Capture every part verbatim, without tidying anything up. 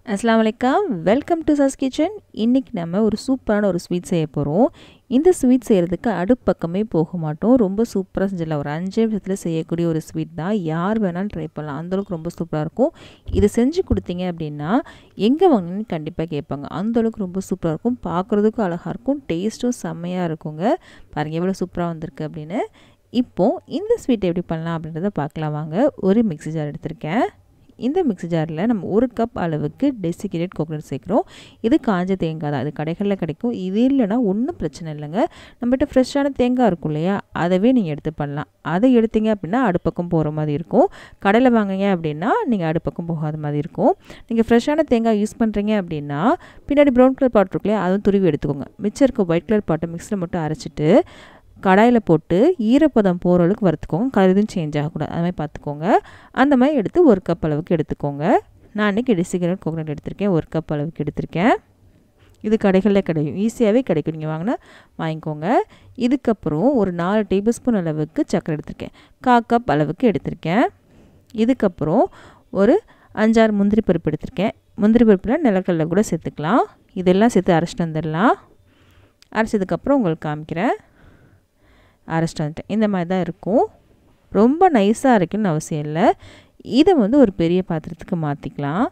Assalamu alaikum. Welcome to Shasha's Kitchen. இன்னைக்கு நம்ம ஒரு சூப்பரான ஒரு ஸ்வீட் செய்ய போறோம். இந்த ஸ்வீட் செய்யிறதுக்கு அடுப்பு பக்கமே போக மாட்டோம். ரொம்ப சூப்பரா செஞ்சிடலாம். ஒரு அஞ்சு நிமிஷத்துல செய்யக்கூடிய ஒரு ஸ்வீட் தான். யார் வேணாலும் ட்ரை பண்ணலாம். அந்த அளவுக்கு ரொம்ப சூப்பரா இருக்கும். இது செஞ்சு கொடுத்தீங்க அப்படினா எங்க வாங்குனீங்கன்னு கண்டிப்பா கேட்பாங்க. அந்த அளவுக்கு ரொம்ப சூப்பரா இருக்கும். பார்க்கிறதுக்கு அழகா இருக்கும். டேஸ்டும் செமையா இருக்குங்க. பாருங்க எவ்வளவு சூப்பரா வந்திருக்கு அப்படினு. இப்போ இந்த ஸ்வீட் எப்படி பண்ணலாம் அப்படின்றத பார்க்கலாம் வாங்க. ஒரு மிக்ஸி ஜார் எடுத்துர்க்கேன். இந்த மிக்ஸி ஜாரில் நம்ம ஒரு கப் அளவுக்கு டெசிகேட்டட் கோகனட் சேர்க்குறோம். இது காஞ்ச தேங்காய் தான். இது கடைகளில் கிடைக்கும். இது இல்லைனா ஒன்றும் பிரச்சனை இல்லைங்க. நம்மகிட்ட ஃப்ரெஷ்ஷான தேங்காய் இருக்கும் இல்லையா, அதவே நீங்கள் எடுத்து பண்ணலாம். அதை எடுத்தீங்க அப்படின்னா அடுப்பக்கம் போகிற மாதிரி இருக்கும். கடையில் வாங்குங்க அப்படின்னா நீங்கள் அடுப்பக்கம் போகாத மாதிரி இருக்கும். நீங்கள் ஃப்ரெஷ்ஷான தேங்காய் யூஸ் பண்ணுறீங்க அப்படின்னா பின்னாடி ப்ரௌன் கலர் பாட் இருக்கு இல்லையா, அதுவும் துருவி எடுத்துக்கோங்க. மிச்சம் இருக்க ஒயிட் கலர் பாட்டை மிக்ஸில் மட்டும் அரைச்சிட்டு கடாயில் போட்டு ஈரப்பதம் போகிற அளவுக்கு வறுத்துக்கோங்க. கலர் எதுவும் சேஞ்ச் ஆகக்கூடாது. அது மாதிரி பார்த்துக்கோங்க. அந்த மாதிரி எடுத்து ஒரு கப் அளவுக்கு எடுத்துக்கோங்க. நான் இன்றைக்கி டெசிகேட்டட் கோகனட் எடுத்திருக்கேன். ஒரு கப் அளவுக்கு எடுத்திருக்கேன். இது கடைகளில் கிடைக்கும். ஈஸியாகவே கிடைக்கும். நீங்கள் வாங்கினா வாங்கிக்கோங்க. இதுக்கப்புறம் ஒரு நாலு டேபிள் ஸ்பூன் அளவுக்கு சர்க்கரை எடுத்திருக்கேன். கால் கப் அளவுக்கு எடுத்திருக்கேன். இதுக்கப்புறம் ஒரு அஞ்சாறு முந்திரி பருப்பு எடுத்திருக்கேன். முந்திரி பருப்பில் நிலக்கடலை கூட சேர்த்துக்கலாம். இதெல்லாம் சேர்த்து அரைச்சிட்டு வந்துடலாம். அரைச்சதுக்கப்புறம் உங்களுக்கு காமிக்கிறேன். அரைச்சிட்டு வந்துட்டேன். இந்த மாதிரி தான் இருக்கும். ரொம்ப நைஸாக அரைக்கணும்னு அவசியம் இல்லை. இதை வந்து ஒரு பெரிய பாத்திரத்துக்கு மாற்றிக்கலாம்.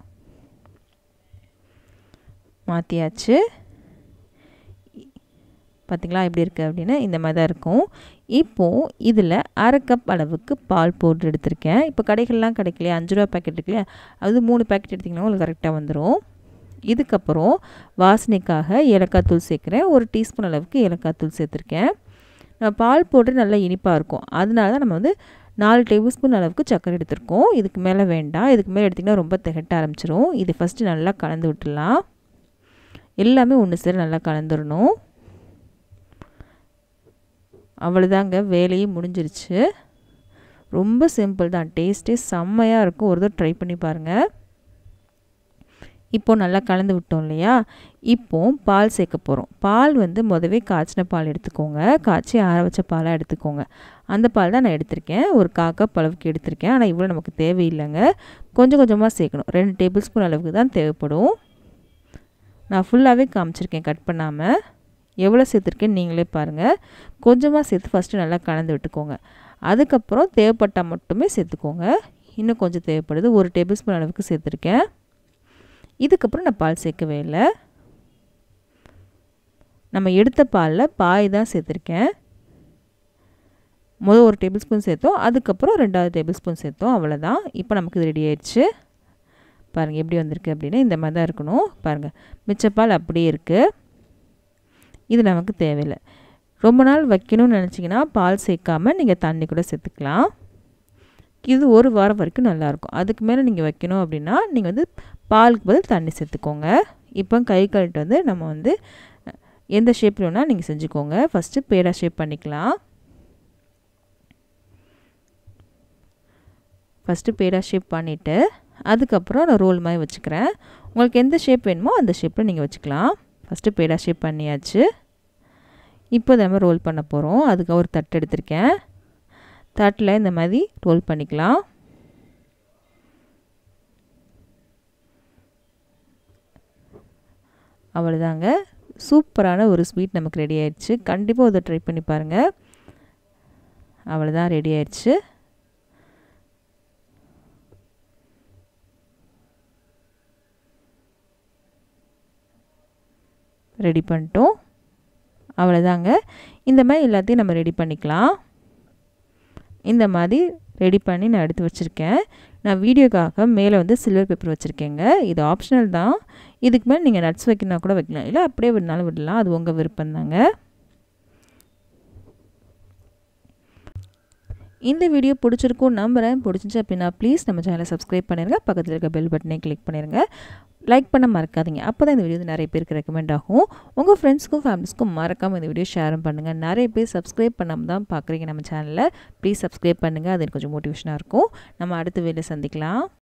மாற்றியாச்சு. பார்த்திங்களா எப்படி இருக்குது அப்படின்னு. இந்த மாதிரி தான் இருக்கும். இப்போது இதில் அரை கப் அளவுக்கு பால் பவுட்ரு எடுத்திருக்கேன். இப்போ கடைகள்லாம் கிடைக்கலையா, அஞ்சு ரூபா பேக்கெட் இருக்குல்லையா, அது மூணு பேக்கெட் எடுத்திங்கன்னா உங்களுக்கு கரெக்டாக வந்துடும். இதுக்கப்புறம் வாசனைக்காக ஏலக்காய் தூள் சேர்க்குறேன். ஒரு டீஸ்பூன் அளவுக்கு ஏலக்காய் தூள் சேர்த்துருக்கேன். பால் போட்டு நல்லா இனிப்பாக இருக்கும். அதனால தான் நம்ம வந்து நாலு டேபிள் ஸ்பூன் அளவுக்கு சர்க்கரை எடுத்துருக்கோம். இதுக்கு மேலே வேண்டாம். இதுக்கு மேலே எடுத்திங்கன்னா ரொம்ப திகட்ட ஆரம்பிச்சிரும். இது ஃபஸ்ட்டு நல்லா கலந்து விட்டுடலாம். எல்லாமே ஒன்று சேர நல்லா கலந்துடணும். அவ்வளோதாங்க, வேலையே முடிஞ்சிருச்சு. ரொம்ப சிம்பிள் தான். டேஸ்ட்டே செம்மையாக இருக்கும். ஒரு தடவை ட்ரை பண்ணி பாருங்கள். இப்போது நல்லா கலந்து விட்டோம் இல்லையா, இப்போது பால் சேர்க்க போகிறோம். பால் வந்து முதவே காய்ச்சின பால் எடுத்துக்கோங்க. காய்ச்சி ஆற வச்ச பாலாக எடுத்துக்கோங்க. அந்த பால் தான் நான் எடுத்திருக்கேன். ஒரு கால் கப் அளவுக்கு எடுத்திருக்கேன். ஆனால் இவ்வளோ நமக்கு தேவையில்லைங்க. கொஞ்சம் கொஞ்சமாக சேர்க்கணும். ரெண்டு டேபிள் ஸ்பூன் அளவுக்கு தான் தேவைப்படும். நான் ஃபுல்லாகவே காமிச்சிருக்கேன் கட் பண்ணாமல். எவ்வளோ சேர்த்துருக்கேன்னு நீங்களே பாருங்கள். கொஞ்சமாக சேர்த்து ஃபஸ்ட்டு நல்லா கலந்து விட்டுக்கோங்க. அதுக்கப்புறம் தேவைப்பட்டால் மட்டுமே சேர்த்துக்கோங்க. இன்னும் கொஞ்சம் தேவைப்படுது. ஒரு டேபிள் ஸ்பூன் அளவுக்கு சேர்த்துருக்கேன். இதுக்கப்புறம் நான் பால் சேர்க்கவே இல்லை. நம்ம எடுத்த பாலில் பாய் தான் சேர்த்துருக்கேன். முதல் ஒரு டேபிள் ஸ்பூன் சேர்த்தோம். அதுக்கப்புறம் ரெண்டாவது டேபிள் ஸ்பூன் சேர்த்தோம். அவ்வளோதான். இப்போ நமக்கு இது ரெடி ஆயிடுச்சு. பாருங்கள் எப்படி வந்திருக்கு அப்படின்னு. இந்த மாதிரி தான் இருக்கணும். பாருங்கள் மிச்ச பால் அப்படியே இருக்குது. இது நமக்கு தேவையில்லை. ரொம்ப நாள் வைக்கணும்னு நினச்சிங்கன்னா பால் சேர்க்காமல் நீங்கள் தண்ணி கூட சேர்த்துக்கலாம். இது ஒரு வாரம் வரைக்கும் நல்லாயிருக்கும். அதுக்கு மேலே நீங்கள் வைக்கணும் அப்படின்னா நீங்கள் வந்து பாலுக்கு பதில் தண்ணி சேர்த்துக்கோங்க. இப்போ கை கழுவிட்டு வந்து நம்ம வந்து எந்த ஷேப்பில் வேணால் நீங்கள் செஞ்சுக்கோங்க. ஃபஸ்ட்டு பேடா ஷேப் பண்ணிக்கலாம். ஃபஸ்ட்டு பேடா ஷேப் பண்ணிவிட்டு அதுக்கப்புறம் நான் ரோல் மாதிரி வச்சுக்கிறேன். உங்களுக்கு எந்த ஷேப் வேணுமோ அந்த ஷேப்பில் நீங்கள் வச்சுக்கலாம். ஃபஸ்ட்டு பேடா ஷேப் பண்ணியாச்சு. இப்போ நம்ம ரோல் பண்ண போகிறோம். அதுக்கு ஒரு தட்டு எடுத்திருக்கேன். தட்டில் இந்த மாதிரி ரோல் பண்ணிக்கலாம். அவ்வளோதாங்க. சூப்பரான ஒரு ஸ்வீட் நமக்கு ரெடி ஆயிடுச்சு. கண்டிப்பாக அதை ட்ரை பண்ணி பாருங்கள். அவ்வளோதான், ரெடி ஆயிடுச்சு. ரெடி பண்ணிட்டோம். அவ்வளோதாங்க. இந்த மாதிரி எல்லாத்தையும் நம்ம ரெடி பண்ணிக்கலாம். இந்த மாதிரி ரெடி பண்ணி நான் எடுத்து வச்சுருக்கேன். நான் வீடியோக்காக மேலே வந்து சில்வர் பேப்பர் வச்சுருக்கேங்க. இது ஆப்ஷனல் தான். இதுக்கு மேலே நீங்கள் நட்ஸ் வைக்கணும்னா கூட வைக்கலாம், இல்லை அப்படியே விடனாலும் விடலாம். அது உங்கள் விருப்பம் தாங்க. இந்த வீடியோ பிடிச்சிருக்கும் நம்புகிறேன். பிடிச்சிச்சு அப்படின்னா ப்ளீஸ் நம்ம சேனலை சப்ஸ்கிரைப் பண்ணிடுங்க. பக்கத்தில் இருக்க பெல் பட்டனை கிளிக் பண்ணிடுங்க. லைக் பண்ண மறக்காதீங்க. அப்போ தான் இந்த வீடியோ நிறைய பேருக்கு ரெக்கமெண்ட் ஆகும். உங்கள் ஃப்ரெண்ட்ஸ்க்கும் ஃபேமிலிஸ்க்கும் மறக்காமல் இந்த வீடியோ ஷேரும் பண்ணுங்கள். நிறைய பேர் சப்ஸ்கிரைப் பண்ணாமல் தான் பார்க்குறீங்க நம்ம சேனலில். ப்ளீஸ் சப்ஸ்கிரைப் பண்ணுங்கள். அது கொஞ்சம் மோட்டிவேஷனாக இருக்கும். நம்ம அடுத்த வீடியோவில் சந்திக்கலாம்.